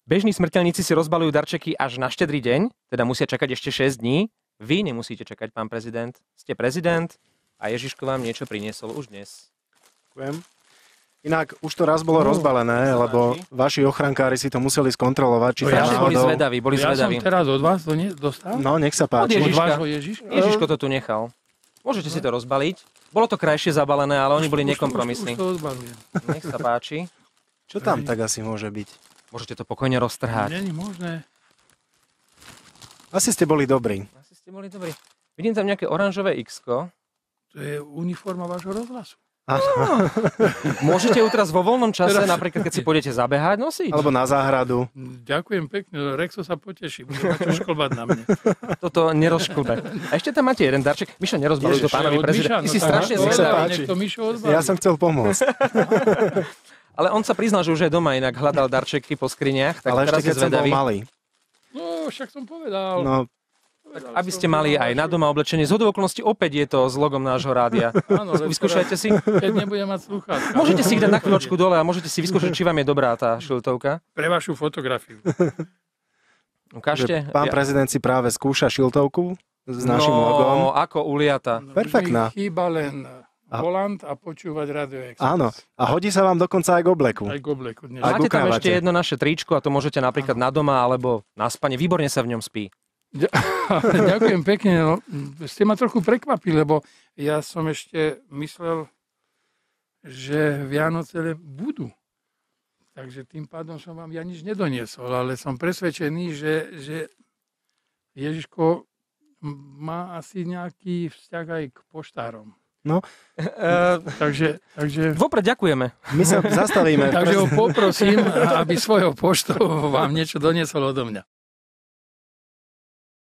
Bežní smrteľníci si rozbalujú darčeky až na štedrý deň, teda musia čakať ešte 6 dní. Vy nemusíte čakať, pán prezident. Ste prezident a Ježiško vám niečo priniesol už dnes. Ďakujem. Inak už to raz bolo rozbalené, lebo vaši ochrankári si to museli skontrolovať, či tam náhodou... Boli zvedaví. Ja som teraz od vás to dostal? No, nech sa páči. Od vášho Ježiška? Ježiško to tu nechal. Môžete si to rozbaliť. Bolo to krajšie zabalené, ale oni boli nekompromisní. Už to odbalujem. Nech sa páči. Čo tam tak asi môže byť? Môžete to pokojne roztrhať. Není možné. Asi ste boli dobrí. Vidím tam nejaké oranžové X-ko. To je uniforma vášho rozhlasu. Môžete ju teraz vo voľnom čase, napríklad keď si pôjdete zabehať, nosiť. Alebo na záhradu. Ďakujem pekne, Rexo sa poteší. Bude mať čo šklbať na mne. Toto nerozšklbe. A ešte tam máte jeden darček. Mišo, nerozbaluj to pánovi prezident. Ty si strašne zvedavý. Ja som chcel pomôcť. Ale on sa priznal, že už je doma, inak hľadal darčeky po skriniach. Tak ale teraz ešte keď som bol malý. No, však som povedal. No, aby ste mali aj na doma oblečenie. Zhodou okolností opäť je to s logom nášho rádia. Áno, vyskúšajte si. Keď nebudem mať slúchadka. Môžete si ich dať na chvíľočku dole a môžete si vyskúšať, či vám je dobrá tá šiltovka. Pre vašu fotografiu. Ukážte. Pán prezident si práve skúša šiltovku s našim logom. No, ako uliata. Perfektná. Chýba len volant a počúvať Radio Express. Áno. A hodí sa vám dokonca aj k obleku. Aj k obleku. Máte tam ešte jedno naše tričko a to môžete napríklad na doma alebo na spanie. Výborne sa v ňom spí. Ďakujem pekne. No, ste ma trochu prekvapili, lebo ja som ešte myslel, že Vianoce budú. Takže tým pádom som vám ja nič nedoniesol, ale som presvedčený, že Ježiško má asi nejaký vzťah aj k poštárom. No. Takže... Vopred ďakujeme. My sa zastavíme. Takže ho poprosím, aby svojou poštou vám niečo doniesol odo mňa.